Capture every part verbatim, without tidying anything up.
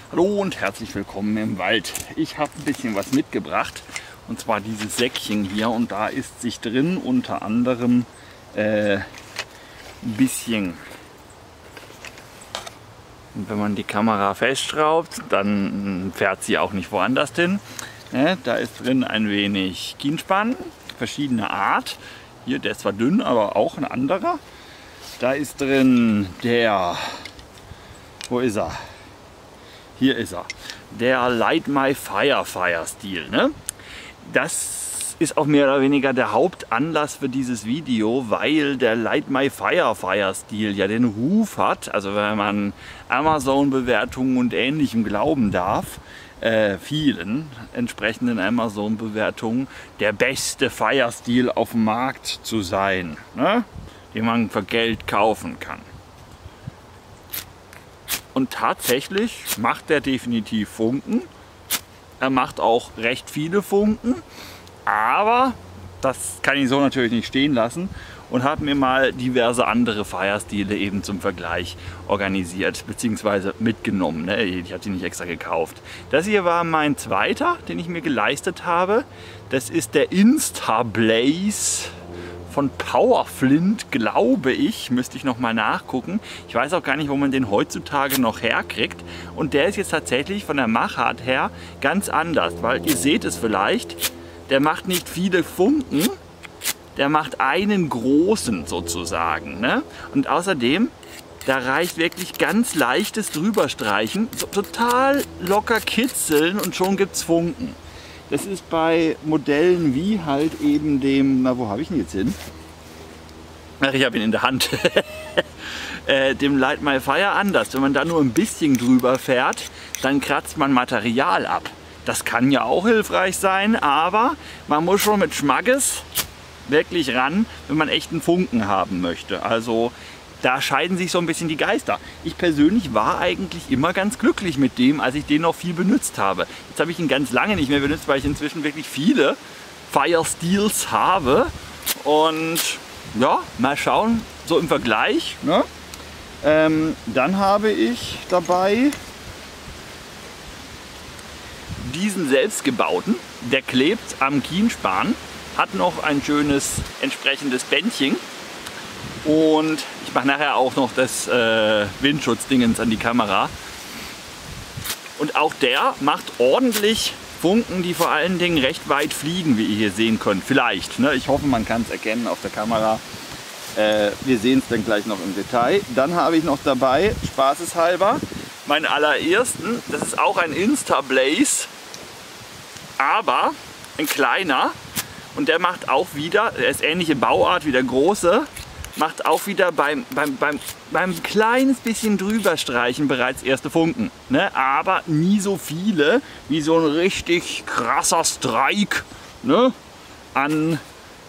Hallo und herzlich willkommen im Wald. Ich habe ein bisschen was mitgebracht, und zwar dieses Säckchen hier, und da ist sich drin unter anderem äh, ein bisschen. Und wenn man die Kamera festschraubt, dann fährt sie auch nicht woanders hin. Ja, da ist drin ein wenig Kienspan, verschiedene Art. Hier, der ist zwar dünn, aber auch ein anderer. Da ist drin der, wo ist er? Hier ist er. Der Light My Fire Fire Stil. Ne? Das ist auch mehr oder weniger der Hauptanlass für dieses Video, weil der Light My Fire Fire Stil ja den Ruf hat, also wenn man Amazon-Bewertungen und Ähnlichem glauben darf, äh, vielen entsprechenden Amazon-Bewertungen, der beste Fire-Stil auf dem Markt zu sein, ne? Den man für Geld kaufen kann. Und tatsächlich macht er definitiv Funken. Er macht auch recht viele Funken, aber das kann ich so natürlich nicht stehen lassen und habe mir mal diverse andere Fire-Stile eben zum Vergleich organisiert bzw. mitgenommen. Ne? Ich habe die nicht extra gekauft. Das hier war mein zweiter, den ich mir geleistet habe. Das ist der Instablaze von Powerflint, glaube ich, müsste ich noch mal nachgucken. Ich weiß auch gar nicht, wo man den heutzutage noch herkriegt. Und der ist jetzt tatsächlich von der Machart her ganz anders, weil ihr seht es vielleicht, der macht nicht viele Funken, der macht einen großen sozusagen. Ne? Und außerdem, da reicht wirklich ganz leichtes Drüberstreichen, so, total locker kitzeln und schon gibt es Funken. Das ist bei Modellen wie halt eben dem, na wo habe ich ihn jetzt hin? Ach, ich habe ihn in der Hand. äh, dem Light My Fire anders. Wenn man da nur ein bisschen drüber fährt, dann kratzt man Material ab. Das kann ja auch hilfreich sein, aber man muss schon mit Schmackes wirklich ran, wenn man echten Funken haben möchte. Also da scheiden sich so ein bisschen die Geister. Ich persönlich war eigentlich immer ganz glücklich mit dem, als ich den noch viel benutzt habe. Jetzt habe ich ihn ganz lange nicht mehr benutzt, weil ich inzwischen wirklich viele Fire Steels habe. Und ja, mal schauen, so im Vergleich. Ne? Ähm, dann habe ich dabei diesen selbstgebauten. Der klebt am Kienspan, hat noch ein schönes entsprechendes Bändchen. Und ich mache nachher auch noch das äh, Windschutzdingens an die Kamera. Und auch der macht ordentlich Funken, die vor allen Dingen recht weit fliegen, wie ihr hier sehen könnt. Vielleicht, ne? Ich hoffe, man kann es erkennen auf der Kamera. Äh, wir sehen es dann gleich noch im Detail. Dann habe ich noch dabei, spaßeshalber, meinen allerersten. Das ist auch ein Instablaze, aber ein kleiner. Und der macht auch wieder, er ist ähnliche Bauart wie der große, macht auch wieder beim, beim, beim, beim kleines bisschen drüber streichen bereits erste Funken. Ne? Aber nie so viele wie so ein richtig krasser Strike, ne? An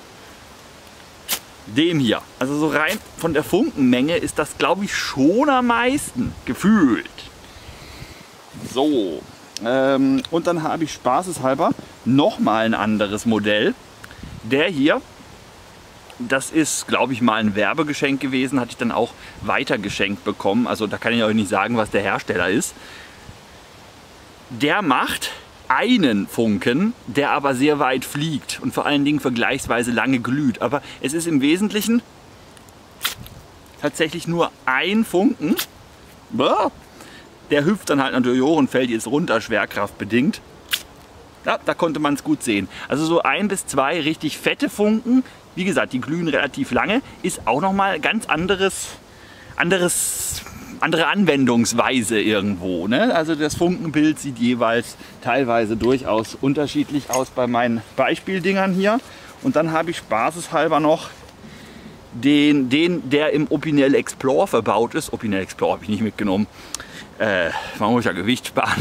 dem hier. Also so rein von der Funkenmenge ist das, glaube ich, schon am meisten gefühlt. So, ähm, und dann habe ich spaßeshalber nochmal ein anderes Modell. Der hier, das ist, glaube ich, mal ein Werbegeschenk gewesen, hatte ich dann auch weitergeschenkt bekommen. Also da kann ich euch nicht sagen, was der Hersteller ist. Der macht einen Funken, der aber sehr weit fliegt und vor allen Dingen vergleichsweise lange glüht. Aber es ist im Wesentlichen tatsächlich nur ein Funken. Der hüpft dann halt natürlich hoch und fällt jetzt runter, schwerkraftbedingt. Ja, da konnte man es gut sehen. Also so ein bis zwei richtig fette Funken. Wie gesagt, die glühen relativ lange, ist auch nochmal ganz anderes, anderes, andere Anwendungsweise irgendwo. Ne? Also das Funkenbild sieht jeweils teilweise durchaus unterschiedlich aus bei meinen Beispieldingern hier. Und dann habe ich spaßeshalber noch den, den der im Opinel Explore verbaut ist. Opinel Explore habe ich nicht mitgenommen. Äh, man muss ja Gewicht sparen.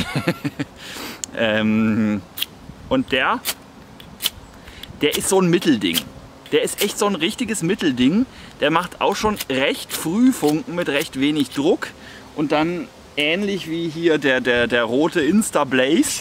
ähm, und der, der ist so ein Mittelding. Der ist echt so ein richtiges Mittelding. Der macht auch schon recht früh Funken mit recht wenig Druck. Und dann ähnlich wie hier der, der, der rote Instablaze.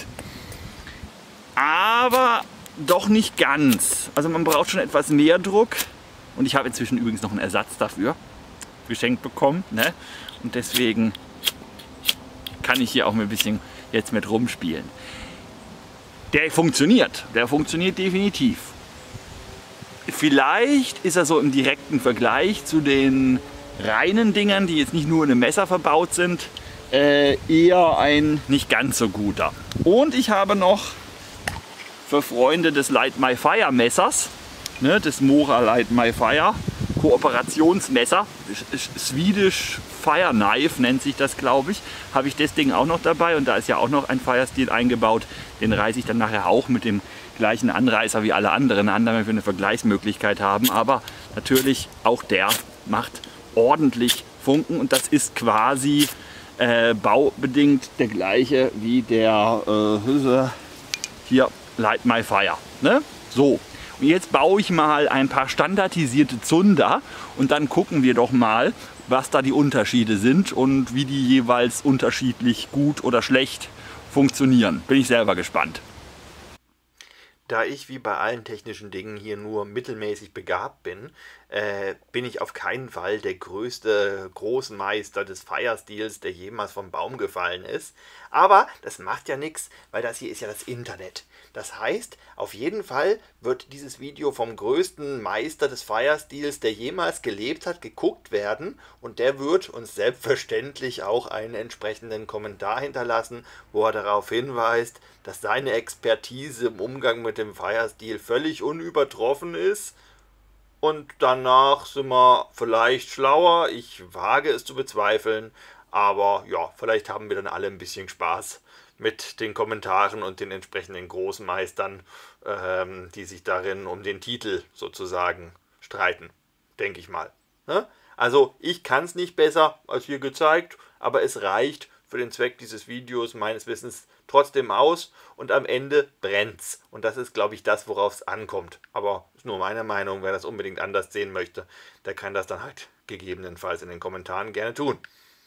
Aber doch nicht ganz. Also man braucht schon etwas mehr Druck. Und ich habe inzwischen übrigens noch einen Ersatz dafür geschenkt bekommen. Ne? Und deswegen kann ich hier auch ein bisschen jetzt mit rumspielen. Der funktioniert, der funktioniert definitiv. Vielleicht ist er so im direkten Vergleich zu den reinen Dingern, die jetzt nicht nur in einem Messer verbaut sind, äh, eher ein nicht ganz so guter. Und ich habe noch für Freunde des Light My Fire Messers, ne, des Mora Light My Fire Kooperationsmesser, Swedish Fire Knife nennt sich das, glaube ich, habe ich das Ding auch noch dabei, und da ist ja auch noch ein Fire Steel eingebaut. Den reiße ich dann nachher auch mit dem gleichen Anreißer wie alle anderen an, damit wir eine Vergleichsmöglichkeit haben. Aber natürlich auch der macht ordentlich Funken, und das ist quasi äh, baubedingt der gleiche wie der äh, hier Light My Fire. Ne? So. Und jetzt baue ich mal ein paar standardisierte Zunder, und dann gucken wir doch mal, was da die Unterschiede sind und wie die jeweils unterschiedlich gut oder schlecht funktionieren. Bin ich selber gespannt. Da ich wie bei allen technischen Dingen hier nur mittelmäßig begabt bin, äh, bin ich auf keinen Fall der größte Großmeister des Fire-Steels, der jemals vom Baum gefallen ist. Aber das macht ja nichts, weil das hier ist ja das Internet. Das heißt, auf jeden Fall wird dieses Video vom größten Meister des Fire-Steels, der jemals gelebt hat, geguckt werden, und der wird uns selbstverständlich auch einen entsprechenden Kommentar hinterlassen, wo er darauf hinweist, dass seine Expertise im Umgang mit dem Fire-Steel völlig unübertroffen ist. Und danach sind wir vielleicht schlauer. Ich wage es zu bezweifeln, aber ja, vielleicht haben wir dann alle ein bisschen Spaß mit den Kommentaren und den entsprechenden Großmeistern, ähm, die sich darin um den Titel sozusagen streiten, denke ich mal. Ne? Also ich kann es nicht besser als hier gezeigt, aber es reicht für den Zweck dieses Videos meines Wissens trotzdem aus, und am Ende brennt's. Und das ist, glaube ich, das, worauf es ankommt. Aber ist nur meine Meinung. Wer das unbedingt anders sehen möchte, der kann das dann halt gegebenenfalls in den Kommentaren gerne tun.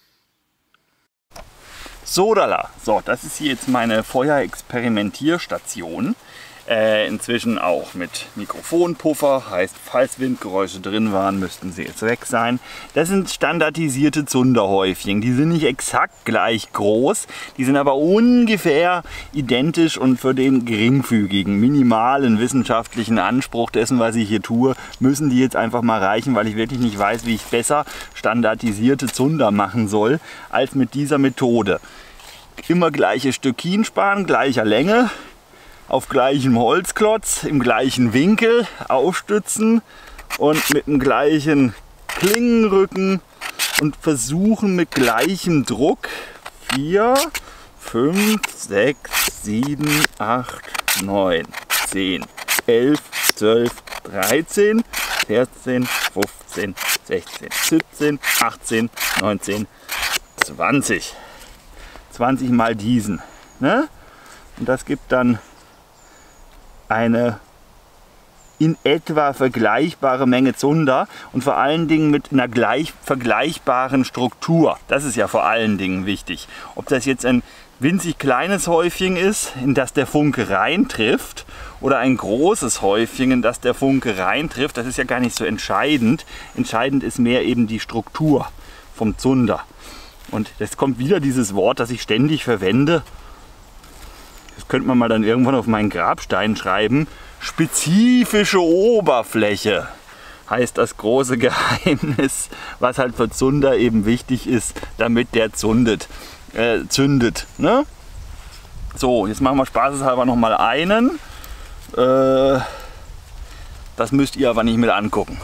Sodala. So, das ist hier jetzt meine Feuerexperimentierstation. Äh, inzwischen auch mit Mikrofonpuffer, heißt, falls Windgeräusche drin waren, müssten sie jetzt weg sein. Das sind standardisierte Zunderhäufchen. Die sind nicht exakt gleich groß, die sind aber ungefähr identisch, und für den geringfügigen, minimalen wissenschaftlichen Anspruch dessen, was ich hier tue, müssen die jetzt einfach mal reichen, weil ich wirklich nicht weiß, wie ich besser standardisierte Zunder machen soll, als mit dieser Methode. Immer gleiche Stöckinspan, gleicher Länge, auf gleichem Holzklotz, im gleichen Winkel aufstützen und mit dem gleichen Klingenrücken, und versuchen mit gleichem Druck vier, fünf, sechs, sieben, acht, neun, zehn, elf, zwölf, dreizehn, vierzehn, fünfzehn, sechzehn, siebzehn, achtzehn, neunzehn, zwanzig. zwanzig mal diesen. Ne? Und das gibt dann eine in etwa vergleichbare Menge Zunder, und vor allen Dingen mit einer gleich vergleichbaren Struktur. Das ist ja vor allen Dingen wichtig. Ob das jetzt ein winzig kleines Häufchen ist, in das der Funke reintrifft, oder ein großes Häufchen, in das der Funke reintrifft, das ist ja gar nicht so entscheidend. Entscheidend ist mehr eben die Struktur vom Zunder. Und jetzt kommt wieder dieses Wort, das ich ständig verwende. Das könnte man mal dann irgendwann auf meinen Grabstein schreiben. Spezifische Oberfläche heißt das große Geheimnis, was halt für Zunder eben wichtig ist, damit der zündet. Äh, zündet ne? So, jetzt machen wir spaßeshalber noch mal einen. Äh, das müsst ihr aber nicht mit angucken.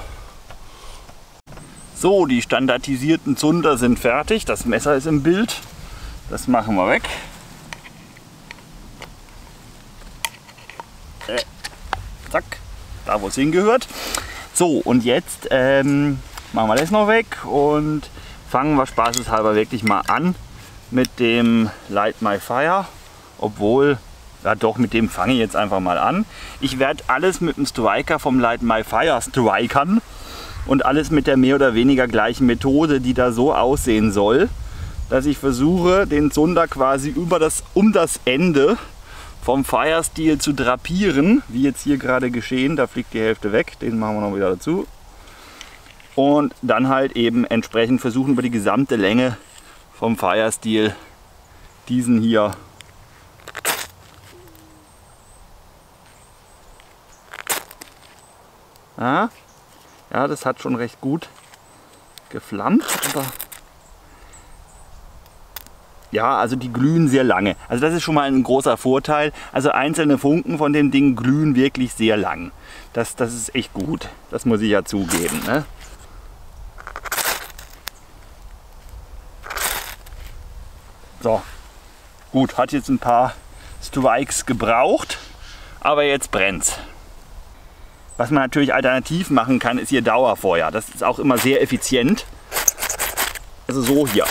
So, die standardisierten Zunder sind fertig. Das Messer ist im Bild. Das machen wir weg. Äh, zack, da wo es hingehört. So, und jetzt ähm, machen wir das noch weg und fangen wir spaßeshalber wirklich mal an mit dem Light My Fire. Obwohl, ja doch, mit dem fange ich jetzt einfach mal an. Ich werde alles mit dem Striker vom Light My Fire strikern und alles mit der mehr oder weniger gleichen Methode, die da so aussehen soll, dass ich versuche, den Zunder quasi über das, um das Ende vom Fire Steel zu drapieren, wie jetzt hier gerade geschehen. Da fliegt die Hälfte weg, den machen wir noch wieder dazu. Und dann halt eben entsprechend versuchen, über die gesamte Länge vom Fire Steel diesen hier ja, ja, das hat schon recht gut geflammt, aber ja, also die glühen sehr lange. Also das ist schon mal ein großer Vorteil. Also einzelne Funken von dem Ding glühen wirklich sehr lang. Das, das ist echt gut. Das muss ich ja zugeben, ne? So, gut, hat jetzt ein paar Strikes gebraucht, aber jetzt brennt's. Was man natürlich alternativ machen kann, ist hier Dauerfeuer. Das ist auch immer sehr effizient. Also so hier.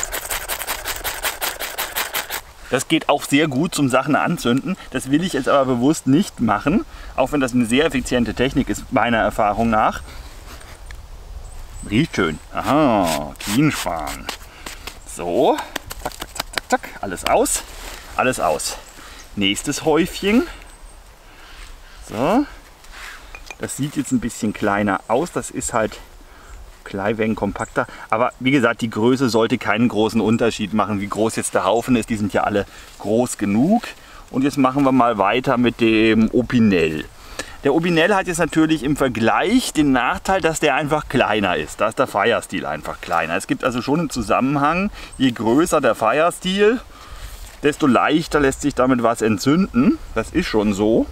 Das geht auch sehr gut zum Sachen anzünden. Das will ich jetzt aber bewusst nicht machen, auch wenn das eine sehr effiziente Technik ist, meiner Erfahrung nach. Riecht schön. Aha, Kienspan. So, zack, zack, zack, zack, zack. Alles aus. Alles aus. Nächstes Häufchen. So. Das sieht jetzt ein bisschen kleiner aus. Das ist halt klein wenig kompakter. Aber wie gesagt, die Größe sollte keinen großen Unterschied machen, wie groß jetzt der Haufen ist. Die sind ja alle groß genug. Und jetzt machen wir mal weiter mit dem Opinel. Der Opinel hat jetzt natürlich im Vergleich den Nachteil, dass der einfach kleiner ist. Da ist der Firesteel einfach kleiner. Es gibt also schon einen Zusammenhang. Je größer der Firesteel, desto leichter lässt sich damit was entzünden. Das ist schon so.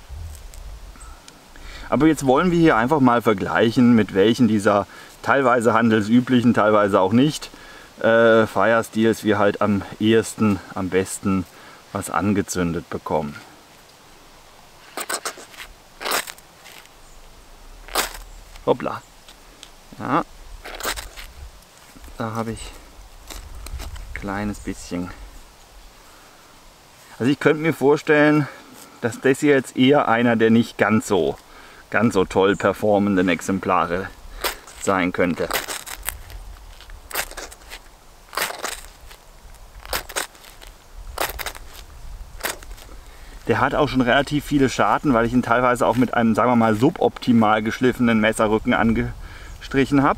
Aber jetzt wollen wir hier einfach mal vergleichen, mit welchen dieser teilweise handelsüblichen, teilweise auch nicht, äh, Firesteels wir halt am ehesten, am besten was angezündet bekommen. Hoppla. Ja. Da habe ich ein kleines bisschen. Also ich könnte mir vorstellen, dass das hier jetzt eher einer der nicht ganz so ganz so toll performenden Exemplare sein könnte. Der hat auch schon relativ viele Scharten, weil ich ihn teilweise auch mit einem, sagen wir mal, suboptimal geschliffenen Messerrücken angestrichen habe.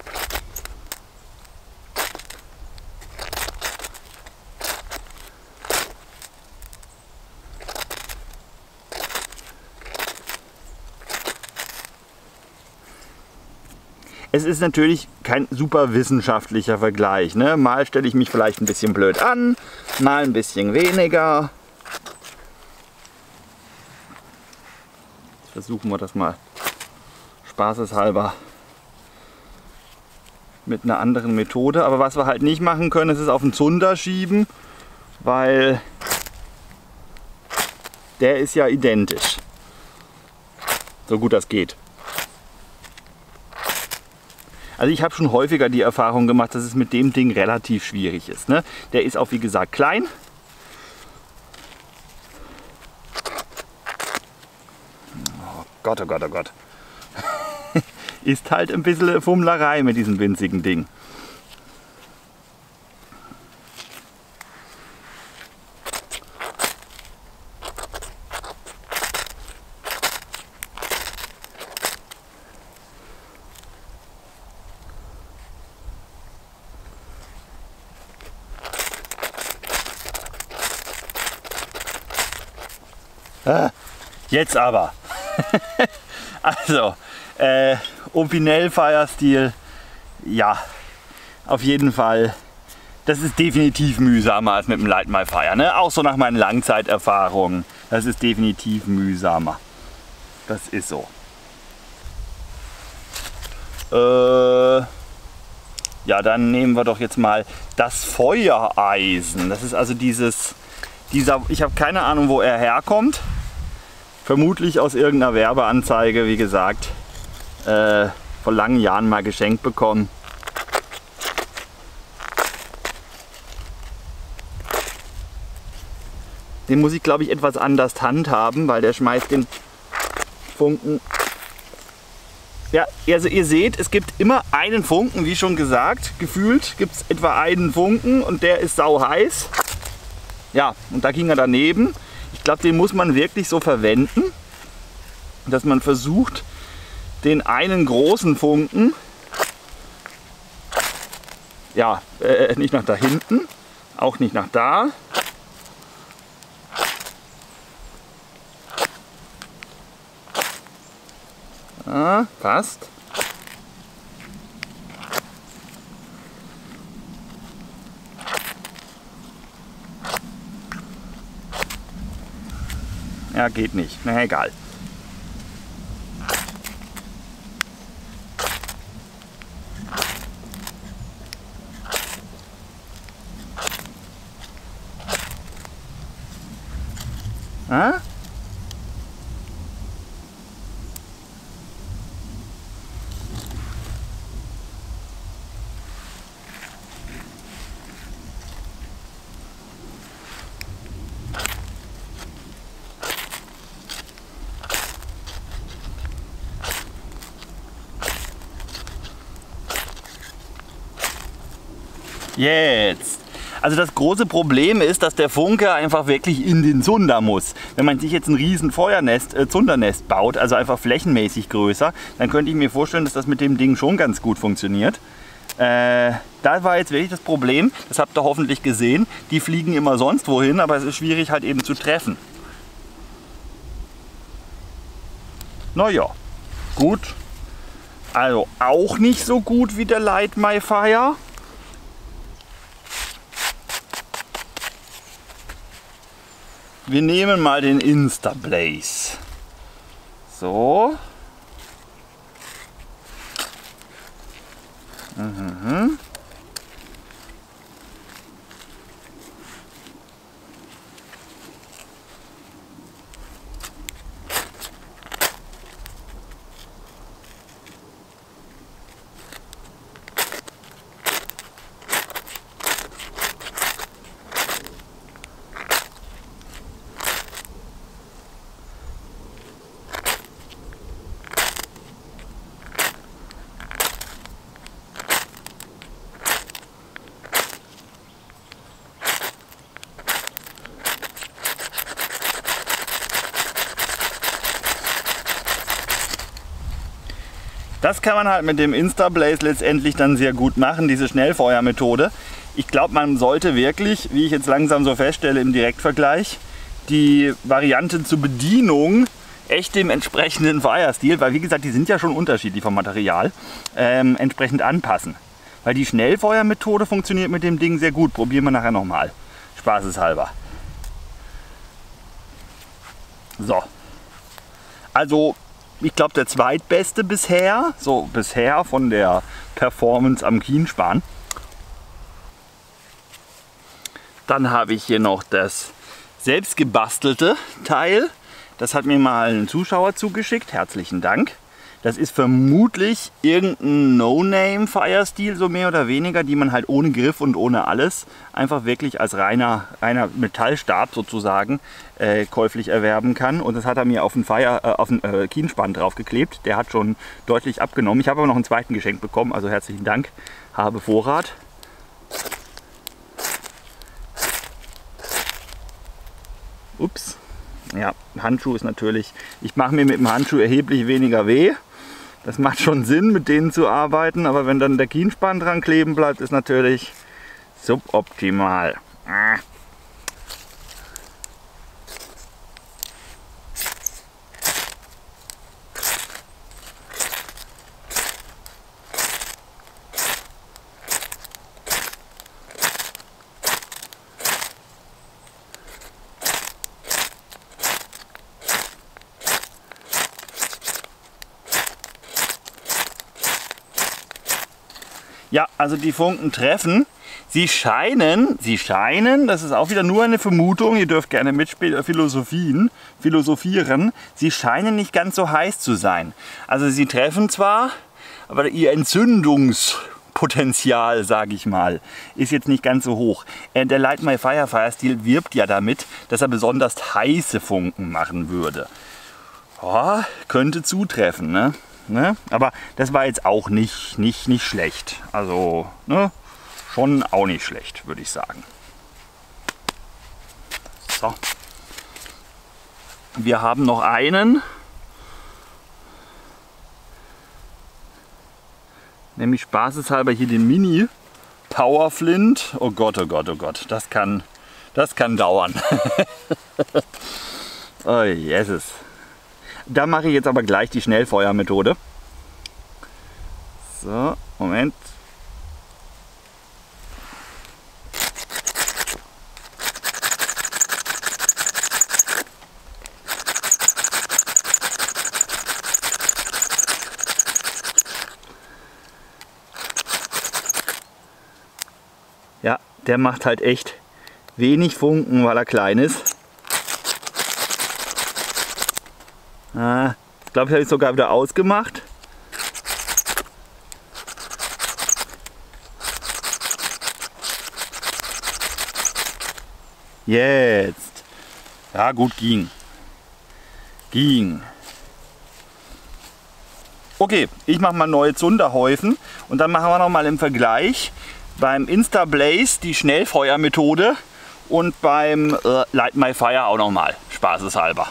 Es ist natürlich kein super wissenschaftlicher Vergleich, ne? Mal stelle ich mich vielleicht ein bisschen blöd an, mal ein bisschen weniger. Jetzt versuchen wir das mal spaßeshalber mit einer anderen Methode. Aber was wir halt nicht machen können, ist es auf den Zunder schieben, weil der ist ja identisch. So gut das geht. Also ich habe schon häufiger die Erfahrung gemacht, dass es mit dem Ding relativ schwierig ist. Ne? Der ist auch wie gesagt klein. Oh Gott, oh Gott, oh Gott. Ist halt ein bisschen Fummlerei mit diesem winzigen Ding. Ah, jetzt aber. Also, äh, Opinel Firesteel, ja, auf jeden Fall. Das ist definitiv mühsamer als mit dem Light My Fire, ne? Auch so nach meinen Langzeiterfahrungen. Das ist definitiv mühsamer. Das ist so. Äh, ja, dann nehmen wir doch jetzt mal das Feuereisen. Das ist also dieses, dieser, ich habe keine Ahnung, wo er herkommt. Vermutlich aus irgendeiner Werbeanzeige, wie gesagt, äh, vor langen Jahren mal geschenkt bekommen. Den muss ich, glaube ich, etwas anders handhaben, weil der schmeißt den Funken. Ja, also ihr seht, es gibt immer einen Funken, wie schon gesagt. Gefühlt gibt es etwa einen Funken und der ist sau heiß. Ja, und da ging er daneben. Ich glaube, den muss man wirklich so verwenden, dass man versucht, den einen großen Funken, ja, äh, nicht nach da hinten, auch nicht nach da, Ah, passt. Ja, geht nicht. Na, egal. Ah? Jetzt. Also das große Problem ist, dass der Funke einfach wirklich in den Zunder muss. Wenn man sich jetzt ein riesen Feuernest, äh, Zundernest baut, also einfach flächenmäßig größer, dann könnte ich mir vorstellen, dass das mit dem Ding schon ganz gut funktioniert. Äh, da war jetzt wirklich das Problem, das habt ihr hoffentlich gesehen, die fliegen immer sonst wohin, aber es ist schwierig halt eben zu treffen. Naja, gut. Also auch nicht so gut wie der Light My Fire. Wir nehmen mal den Instablaze. So. Mhm. Das kann man halt mit dem Instablaze letztendlich dann sehr gut machen, diese Schnellfeuermethode. Ich glaube, man sollte wirklich, wie ich jetzt langsam so feststelle im Direktvergleich, die Varianten zur Bedienung echt dem entsprechenden Firestil, weil wie gesagt, die sind ja schon unterschiedlich vom Material, ähm, entsprechend anpassen. Weil die Schnellfeuermethode funktioniert mit dem Ding sehr gut. Probieren wir nachher nochmal. Spaßeshalber. So. Also, ich glaube, der zweitbeste bisher, so bisher von der Performance am Kienspan. Dann habe ich hier noch das selbst gebastelte Teil. Das hat mir mal ein Zuschauer zugeschickt. Herzlichen Dank. Das ist vermutlich irgendein No-Name-Firestil, so mehr oder weniger, die man halt ohne Griff und ohne alles einfach wirklich als reiner, reiner Metallstab sozusagen äh, käuflich erwerben kann. Und das hat er mir auf den, Fire, äh, auf den äh, Kienspan draufgeklebt. Der hat schon deutlich abgenommen. Ich habe aber noch einen zweiten geschenkt bekommen, also herzlichen Dank. Habe Vorrat. Ups. Ja, Handschuh ist natürlich, ich mache mir mit dem Handschuh erheblich weniger weh. Das macht schon Sinn, mit denen zu arbeiten, aber wenn dann der Kienspan dran kleben bleibt, ist natürlich suboptimal. Ah. Ja, also die Funken treffen. Sie scheinen, sie scheinen, das ist auch wieder nur eine Vermutung, ihr dürft gerne mitphilosophieren, philosophieren, sie scheinen nicht ganz so heiß zu sein. Also sie treffen zwar, aber ihr Entzündungspotenzial, sage ich mal, ist jetzt nicht ganz so hoch. Der Light My Fire Firestil wirbt ja damit, dass er besonders heiße Funken machen würde. Oh, könnte zutreffen, ne? Ne? Aber das war jetzt auch nicht, nicht, nicht schlecht. Also, ne? Schon auch nicht schlecht, würde ich sagen. So. Wir haben noch einen. Nämlich spaßeshalber hier den Mini Power Flint. Oh Gott, oh Gott, oh Gott. Das kann, das kann dauern. Oh, Jesus. Da mache ich jetzt aber gleich die Schnellfeuermethode. So, Moment. Ja, der macht halt echt wenig Funken, weil er klein ist. Ah, ich glaube, ich habe es sogar wieder ausgemacht. Jetzt. Ja, gut, ging. Ging. Okay, ich mache mal neue Zunderhäufen und dann machen wir noch mal im Vergleich beim Instablaze die Schnellfeuermethode und beim äh, Light My Fire auch noch mal, spaßeshalber.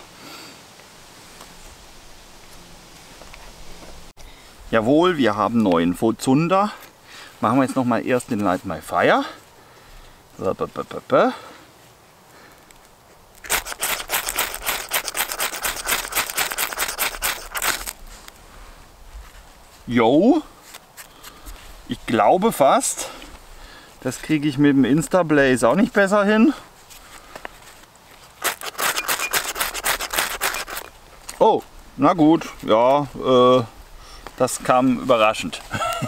Jawohl, wir haben neuen Zunder. Machen wir jetzt noch mal erst den Light My Fire. Jo, ich glaube fast, das kriege ich mit dem Instablaze auch nicht besser hin. Oh, na gut, ja, äh, das kam überraschend.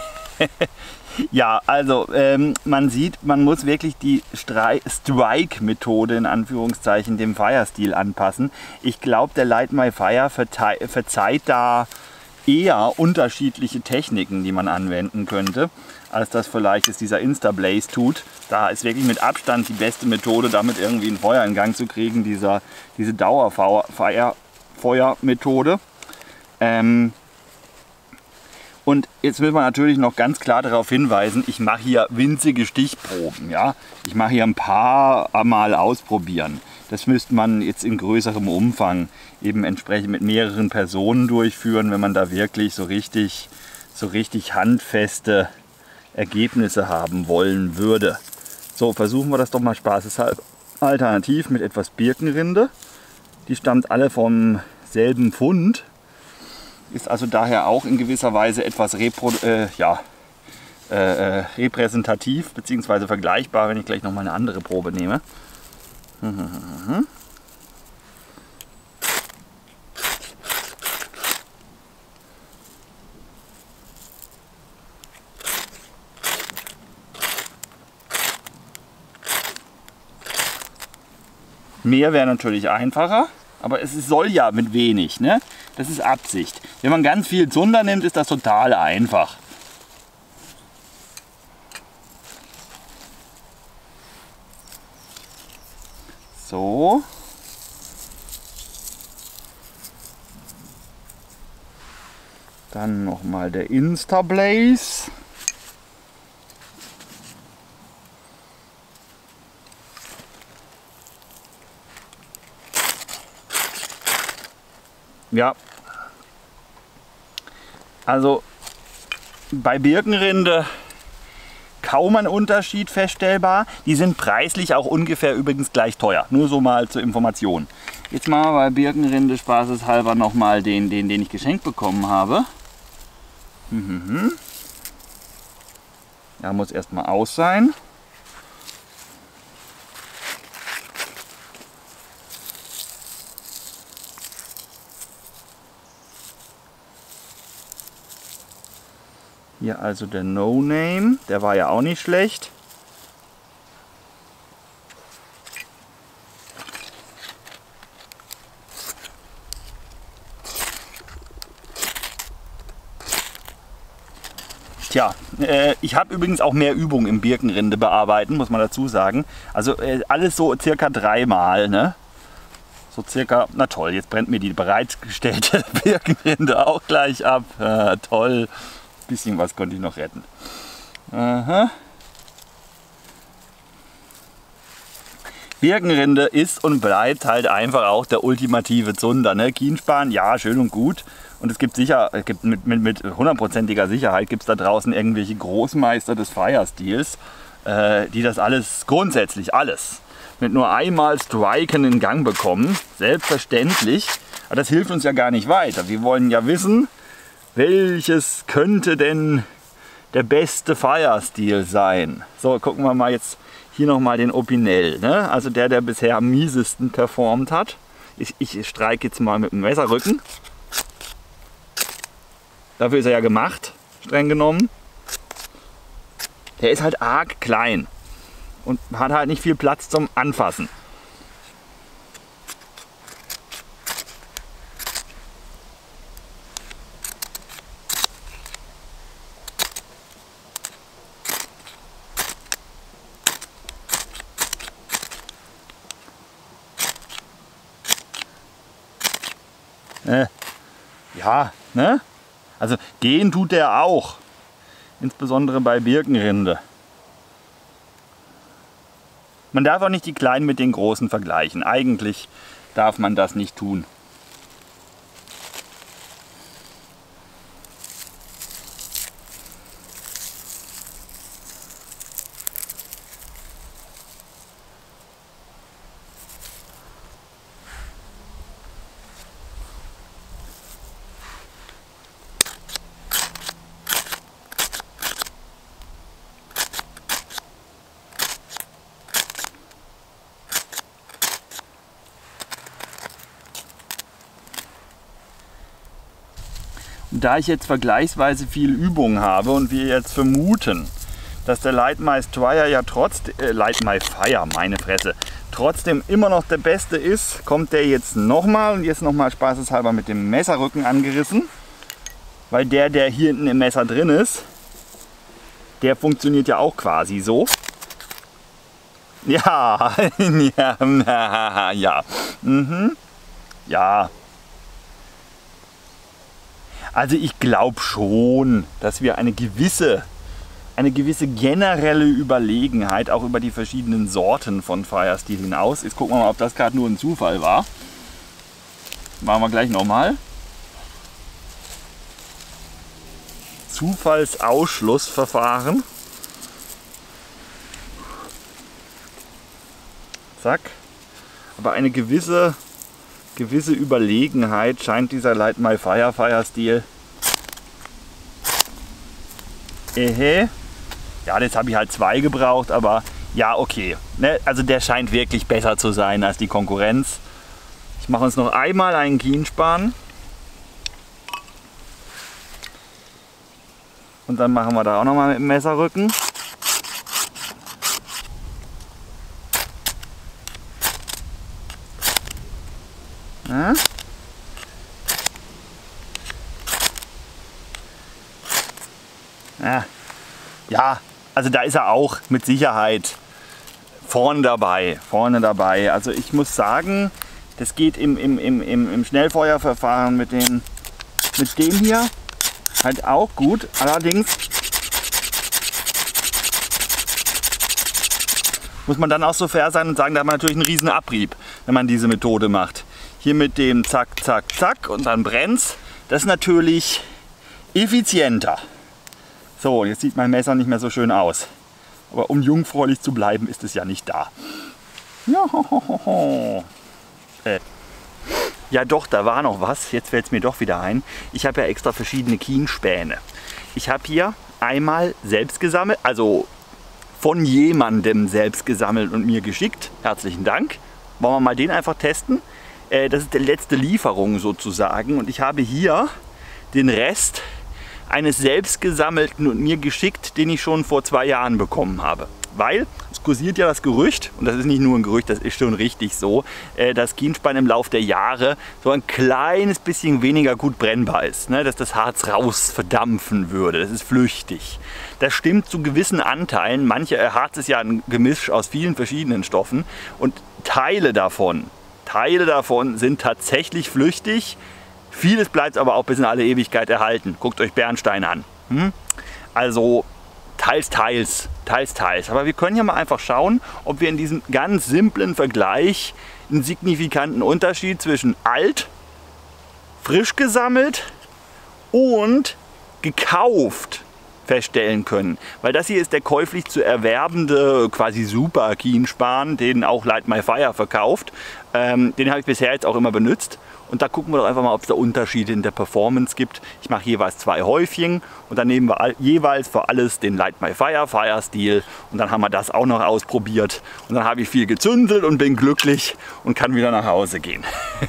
Ja, also ähm, man sieht, man muss wirklich die Strike-Methode in Anführungszeichen dem Fire-Stil anpassen. Ich glaube, der Light My Fire verzeiht da eher unterschiedliche Techniken, die man anwenden könnte, als das vielleicht jetzt dieser Instablaze tut. Da ist wirklich mit Abstand die beste Methode, damit irgendwie ein Feuer in Gang zu kriegen, dieser, diese Dauerfeuermethode. Ähm, Und jetzt will man natürlich noch ganz klar darauf hinweisen, ich mache hier winzige Stichproben. Ja? Ich mache hier ein paar Mal ausprobieren. Das müsste man jetzt in größerem Umfang eben entsprechend mit mehreren Personen durchführen, wenn man da wirklich so richtig, so richtig handfeste Ergebnisse haben wollen würde. So, versuchen wir das doch mal spaßeshalber. Alternativ mit etwas Birkenrinde. Die stammt alle vom selben Fund. Ist also daher auch in gewisser Weise etwas repro äh, ja, äh, repräsentativ bzw. vergleichbar, wenn ich gleich noch mal eine andere Probe nehme. Mehr wäre natürlich einfacher, aber es soll ja mit wenig, ne? Das ist Absicht. Wenn man ganz viel Zunder nimmt, ist das total einfach. So. Dann nochmal der Instablaze. Ja. Also bei Birkenrinde kaum ein Unterschied feststellbar. Die sind preislich auch ungefähr übrigens gleich teuer. Nur so mal zur Information. Jetzt machen wir bei Birkenrinde spaßeshalber nochmal den, den, den ich geschenkt bekommen habe. Mhm. Ja, muss erstmal aus sein. Hier also der No Name, der war ja auch nicht schlecht. Tja, äh, ich habe übrigens auch mehr Übung im Birkenrinde bearbeiten, muss man dazu sagen. Also äh, alles so circa dreimal, ne? So circa, na toll, jetzt brennt mir die bereitgestellte Birkenrinde auch gleich ab. Äh, toll. Bisschen was konnte ich noch retten. Aha. Birkenrinde ist und bleibt halt einfach auch der ultimative Zunder. Ne? Kienspan, ja, schön und gut. Und es gibt sicher, es gibt mit, mit, mit hundertprozentiger Sicherheit gibt es da draußen irgendwelche Großmeister des Fire-Stils, äh, die das alles, grundsätzlich alles, mit nur einmal Striken in Gang bekommen. Selbstverständlich. Aber das hilft uns ja gar nicht weiter. Wir wollen ja wissen, welches könnte denn der beste Fire-Stil sein. So, gucken wir mal jetzt hier nochmal den Opinel, ne? Also der, der bisher am miesesten performt hat. Ich, ich streike jetzt mal mit dem Messerrücken. Dafür ist er ja gemacht, streng genommen. Der ist halt arg klein und hat halt nicht viel Platz zum Anfassen. Äh, ja, ne? Also gehen tut der auch. Insbesondere bei Birkenrinde. Man darf auch nicht die Kleinen mit den Großen vergleichen. Eigentlich darf man das nicht tun. Und da ich jetzt vergleichsweise viel Übung habe und wir jetzt vermuten, dass der Lightmice Dryer ja trotz äh, Lightmice Fire, meine Fresse, trotzdem immer noch der beste ist, kommt der jetzt nochmal und jetzt nochmal spaßeshalber mit dem Messerrücken angerissen, weil der, der hier hinten im Messer drin ist, der funktioniert ja auch quasi so. Ja, ja, ja, mhm. Ja. Also ich glaube schon, dass wir eine gewisse, eine gewisse generelle Überlegenheit auch über die verschiedenen Sorten von Fire-Stil hinaus. Jetzt gucken wir mal, ob das gerade nur ein Zufall war. Machen wir gleich nochmal. Zufallsausschlussverfahren. Zack. Aber eine gewisse... gewisse Überlegenheit scheint dieser Light My Fire Fire Stil. Ehe. Ja, jetzt habe ich halt zwei gebraucht, aber ja, okay. Ne? Also der scheint wirklich besser zu sein als die Konkurrenz. Ich mache uns noch einmal einen Kienspan. Und dann machen wir da auch noch mal mit dem Messerrücken. Ja. Ja. Ja, also da ist er auch mit Sicherheit vorne dabei, vorne dabei. Also ich muss sagen, das geht im, im, im, im Schnellfeuerverfahren mit, den, mit dem hier halt auch gut. Allerdings muss man dann auch so fair sein und sagen, da hat man natürlich einen riesen Abrieb, wenn man diese Methode macht. Hier mit dem Zack, Zack, Zack und dann brennt's. Das ist natürlich effizienter. So, jetzt sieht mein Messer nicht mehr so schön aus. Aber um jungfräulich zu bleiben, ist es ja nicht da. Ja, ho, ho, ho. Äh. Ja doch, da war noch was. Jetzt fällt es mir doch wieder ein. Ich habe ja extra verschiedene Kienspäne. Ich habe hier einmal selbst gesammelt, also von jemandem selbst gesammelt und mir geschickt. Herzlichen Dank. Wollen wir mal den einfach testen? Das ist die letzte Lieferung sozusagen und ich habe hier den Rest eines selbst gesammelten und mir geschickt, den ich schon vor zwei Jahren bekommen habe. Weil es kursiert ja das Gerücht, und das ist nicht nur ein Gerücht, das ist schon richtig so, dass Kienspan im Laufe der Jahre so ein kleines bisschen weniger gut brennbar ist, ne? Dass das Harz raus verdampfen würde, das ist flüchtig. Das stimmt zu gewissen Anteilen, manche Harz ist ja ein Gemisch aus vielen verschiedenen Stoffen und Teile davon Teile davon sind tatsächlich flüchtig. Vieles bleibt aber auch bis in alle Ewigkeit erhalten. Guckt euch Bernstein an. Hm? Also teils, teils, teils, teils. Aber wir können ja mal einfach schauen, ob wir in diesem ganz simplen Vergleich einen signifikanten Unterschied zwischen alt, frisch gesammelt und gekauft feststellen können. Weil das hier ist der käuflich zu erwerbende quasi Super Kienspan, den auch Light My Fire verkauft. Ähm, den habe ich bisher jetzt auch immer benutzt. Und da gucken wir doch einfach mal, ob es da Unterschiede in der Performance gibt. Ich mache jeweils zwei Häufchen und dann nehmen wir all, jeweils für alles den Light My Fire Fire Steel und dann haben wir das auch noch ausprobiert. Und dann habe ich viel gezündelt und bin glücklich und kann wieder nach Hause gehen.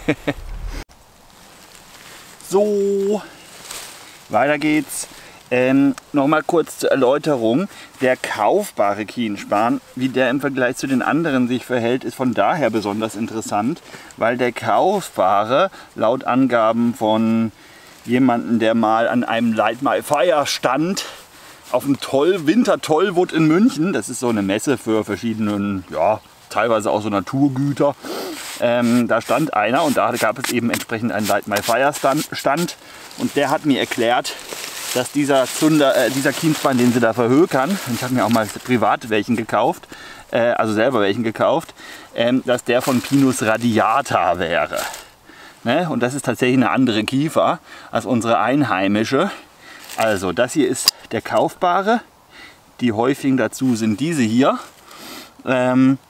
So, weiter geht's. Ähm, Nochmal kurz zur Erläuterung. Der kaufbare Kienspan, wie der im Vergleich zu den anderen sich verhält, ist von daher besonders interessant, weil der kaufbare laut Angaben von jemandem, der mal an einem Light My Fire stand, auf dem Toll, Winter Tollwood in München, das ist so eine Messe für verschiedene, ja, teilweise auch so Naturgüter, ähm, da stand einer und da gab es eben entsprechend einen Light My Fire Stand und der hat mir erklärt, dass dieser Zunder, äh, dieser Kienspan, den sie da verhökern, und ich habe mir auch mal privat welchen gekauft, äh, also selber welchen gekauft, ähm, dass der von Pinus radiata wäre. Ne? Und das ist tatsächlich eine andere Kiefer als unsere einheimische. Also das hier ist der kaufbare, die Häufchen dazu sind diese hier. Ähm,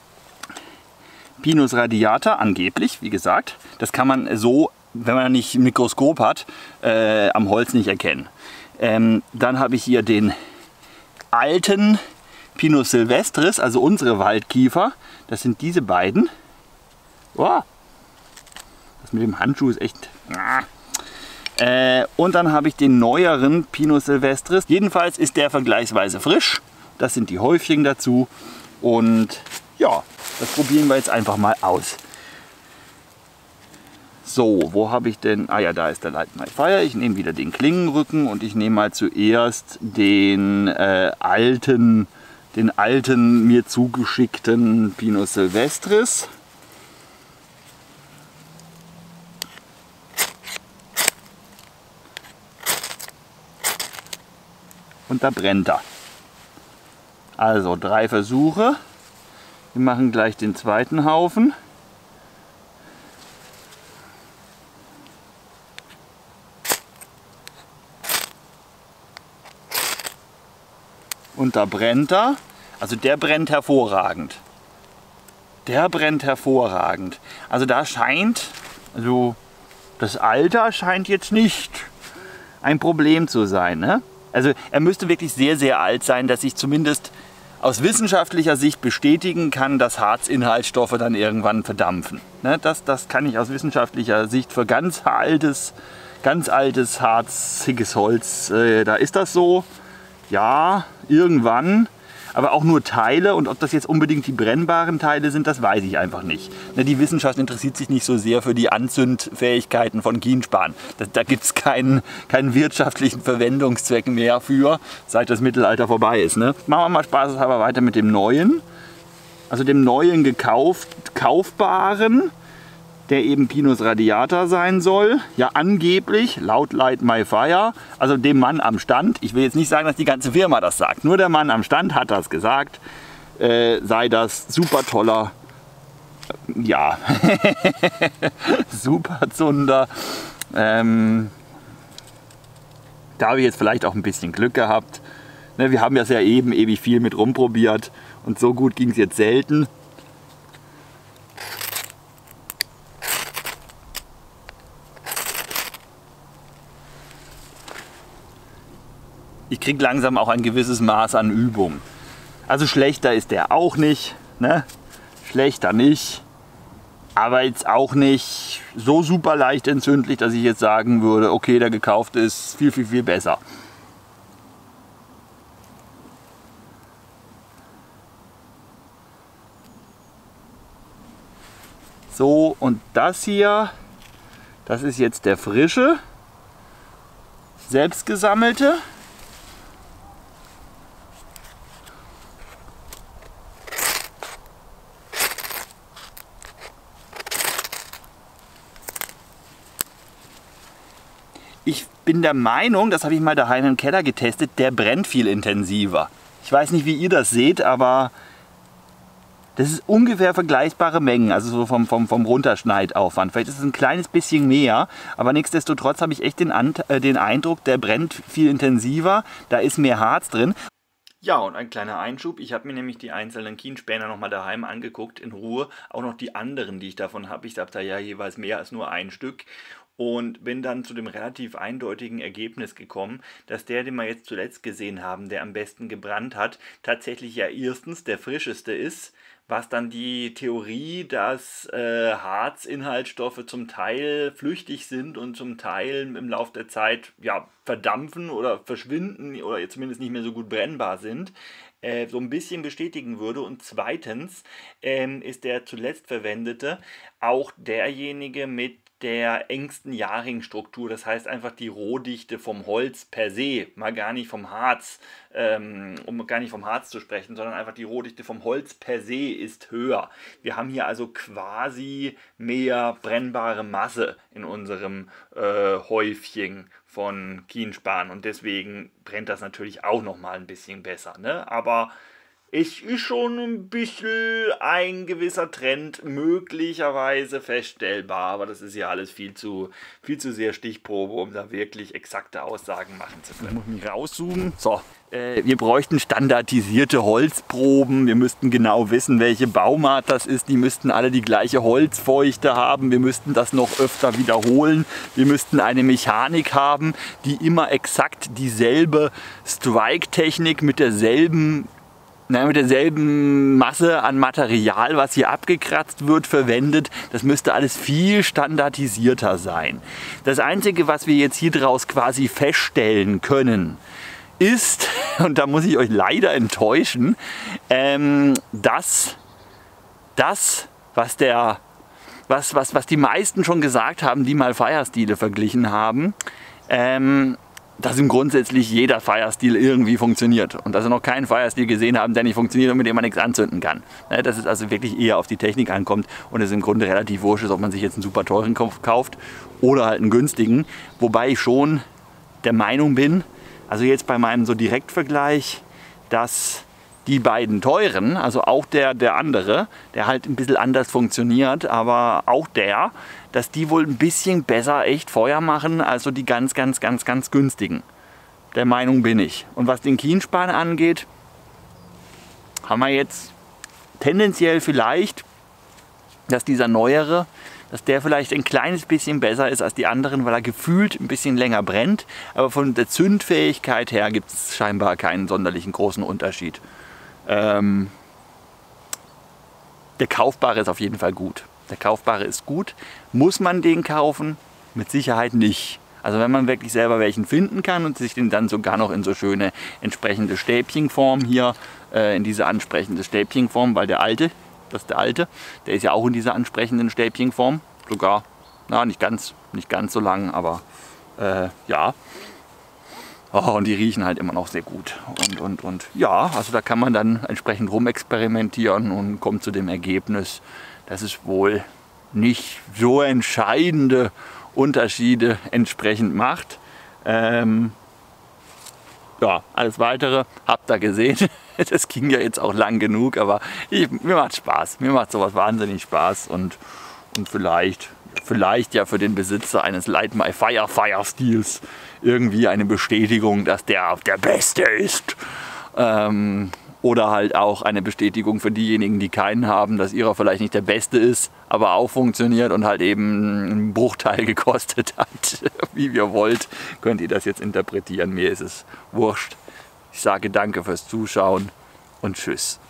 Pinus radiata angeblich, wie gesagt, das kann man so, wenn man nicht ein Mikroskop hat, äh, am Holz nicht erkennen. Ähm, dann habe ich hier den alten Pinus silvestris, also unsere Waldkiefer. Das sind diese beiden. Oh, das mit dem Handschuh ist echt... Äh, und dann habe ich den neueren Pinus silvestris. Jedenfalls ist der vergleichsweise frisch. Das sind die Häufchen dazu. Und ja, das probieren wir jetzt einfach mal aus. So, wo habe ich denn? Ah ja, da ist der Light My Fire. Ich nehme wieder den Klingenrücken und ich nehme mal zuerst den äh, alten, den alten mir zugeschickten Pinus silvestris. Und da brennt er. Also drei Versuche. Wir machen gleich den zweiten Haufen. Und da brennt er. Also der brennt hervorragend. Der brennt hervorragend. Also da scheint, also das Alter scheint jetzt nicht ein Problem zu sein. Ne? Also er müsste wirklich sehr, sehr alt sein, dass ich zumindest aus wissenschaftlicher Sicht bestätigen kann, dass Harzinhaltsstoffe dann irgendwann verdampfen. Ne? Das, das kann ich aus wissenschaftlicher Sicht für ganz altes, ganz altes, harziges Holz, äh, da ist das so. Ja, irgendwann, aber auch nur Teile und ob das jetzt unbedingt die brennbaren Teile sind, das weiß ich einfach nicht. Die Wissenschaft interessiert sich nicht so sehr für die Anzündfähigkeiten von Kienspan. Da, da gibt es keinen, keinen wirtschaftlichen Verwendungszweck mehr für, seit das Mittelalter vorbei ist. Ne? Machen wir mal spaßeshalber weiter mit dem neuen, also dem neuen gekauft, kaufbaren, der eben Pinus radiata sein soll. Ja, angeblich, laut Light My Fire, also dem Mann am Stand, ich will jetzt nicht sagen, dass die ganze Firma das sagt, nur der Mann am Stand hat das gesagt, äh, sei das super toller, äh, ja, super Zunder. Ähm, da habe ich jetzt vielleicht auch ein bisschen Glück gehabt. Ne, wir haben das ja eben ewig viel mit rumprobiert und so gut ging es jetzt selten. Ich kriege langsam auch ein gewisses Maß an Übung. Also schlechter ist der auch nicht, ne? Schlechter nicht, aber jetzt auch nicht so super leicht entzündlich, dass ich jetzt sagen würde, okay, der gekaufte ist viel, viel, viel besser. So, und das hier, das ist jetzt der frische, selbstgesammelte. Ich bin der Meinung, das habe ich mal daheim im Keller getestet, der brennt viel intensiver. Ich weiß nicht, wie ihr das seht, aber Das ist ungefähr vergleichbare Mengen, also so vom, vom, vom Runterschneidaufwand. Vielleicht ist es ein kleines bisschen mehr, aber nichtsdestotrotz habe ich echt den, Ant äh, den Eindruck, der brennt viel intensiver, da ist mehr Harz drin. Ja, und ein kleiner Einschub, ich habe mir nämlich die einzelnen Kienspäner nochmal daheim angeguckt, in Ruhe, auch noch die anderen, die ich davon habe. Ich habe da ja jeweils mehr als nur ein Stück. Und bin dann zu dem relativ eindeutigen Ergebnis gekommen, dass der, den wir jetzt zuletzt gesehen haben, der am besten gebrannt hat, tatsächlich ja erstens der frischeste ist, was dann die Theorie, dass äh, Harzinhaltsstoffe zum Teil flüchtig sind und zum Teil im Laufe der Zeit ja, verdampfen oder verschwinden oder zumindest nicht mehr so gut brennbar sind, äh, so ein bisschen bestätigen würde. Und zweitens ähm, ist der zuletzt verwendete auch derjenige mit der engsten Jahrringstruktur, das heißt einfach die Rohdichte vom Holz per se, mal gar nicht vom Harz, ähm, um gar nicht vom Harz zu sprechen, sondern einfach die Rohdichte vom Holz per se ist höher. Wir haben hier also quasi mehr brennbare Masse in unserem äh, Häufchen von Kienspan und deswegen brennt das natürlich auch nochmal ein bisschen besser, ne? Aber es ist schon ein bisschen ein gewisser Trend möglicherweise feststellbar, aber das ist ja alles viel zu, viel zu sehr Stichprobe, um da wirklich exakte Aussagen machen zu können. Ich muss mich rauszoomen. So, äh, wir bräuchten standardisierte Holzproben. Wir müssten genau wissen, welche Baumart das ist. Die müssten alle die gleiche Holzfeuchte haben. Wir müssten das noch öfter wiederholen. Wir müssten eine Mechanik haben, die immer exakt dieselbe Strike-Technik mit derselben Na, mit derselben Masse an Material, was hier abgekratzt wird, verwendet. Das müsste alles viel standardisierter sein. Das Einzige, was wir jetzt hier draus quasi feststellen können, ist, und da muss ich euch leider enttäuschen, ähm, dass das, was, der, was, was, was die meisten schon gesagt haben, die mal Firestyle verglichen haben, ähm, dass im grundsätzlich jeder Firestyle irgendwie funktioniert und dass sie noch keinen Firestyle gesehen haben, der nicht funktioniert und mit dem man nichts anzünden kann. Dass es also wirklich eher auf die Technik ankommt und es im Grunde relativ wurscht ist, ob man sich jetzt einen super teuren kauft oder halt einen günstigen. Wobei ich schon der Meinung bin, also jetzt bei meinem so Direktvergleich, dass die beiden teuren, also auch der, der andere, der halt ein bisschen anders funktioniert, aber auch der, dass die wohl ein bisschen besser echt Feuer machen, als so die ganz, ganz, ganz, ganz günstigen. Der Meinung bin ich. Und was den Kienspan angeht, haben wir jetzt tendenziell vielleicht, dass dieser neuere, dass der vielleicht ein kleines bisschen besser ist als die anderen, weil er gefühlt ein bisschen länger brennt. Aber von der Zündfähigkeit her gibt es scheinbar keinen sonderlichen großen Unterschied. Ähm, der Kaufbare ist auf jeden Fall gut. Der Kaufbare ist gut. Muss man den kaufen? Mit Sicherheit nicht. Also wenn man wirklich selber welchen finden kann und sich den dann sogar noch in so schöne entsprechende Stäbchenform hier, äh, in diese ansprechende Stäbchenform, weil der alte, das ist der alte, der ist ja auch in dieser ansprechenden Stäbchenform. Sogar, na nicht ganz, nicht ganz so lang, aber äh, ja. Oh, und die riechen halt immer noch sehr gut. Und, und, und ja, also da kann man dann entsprechend rumexperimentieren und kommt zu dem Ergebnis, dass es wohl nicht so entscheidende Unterschiede entsprechend macht. Ähm, ja, alles Weitere habt ihr gesehen. Das ging ja jetzt auch lang genug, aber ich, mir macht Spaß. Mir macht sowas wahnsinnig Spaß und, und vielleicht, vielleicht ja für den Besitzer eines Light My Fire Firestyles irgendwie eine Bestätigung, dass der der Beste ist. Ähm, oder halt auch eine Bestätigung für diejenigen, die keinen haben, dass ihrer vielleicht nicht der Beste ist, aber auch funktioniert und halt eben einen Bruchteil gekostet hat. Wie ihr wollt, könnt ihr das jetzt interpretieren. Mir ist es wurscht. Ich sage danke fürs Zuschauen und tschüss.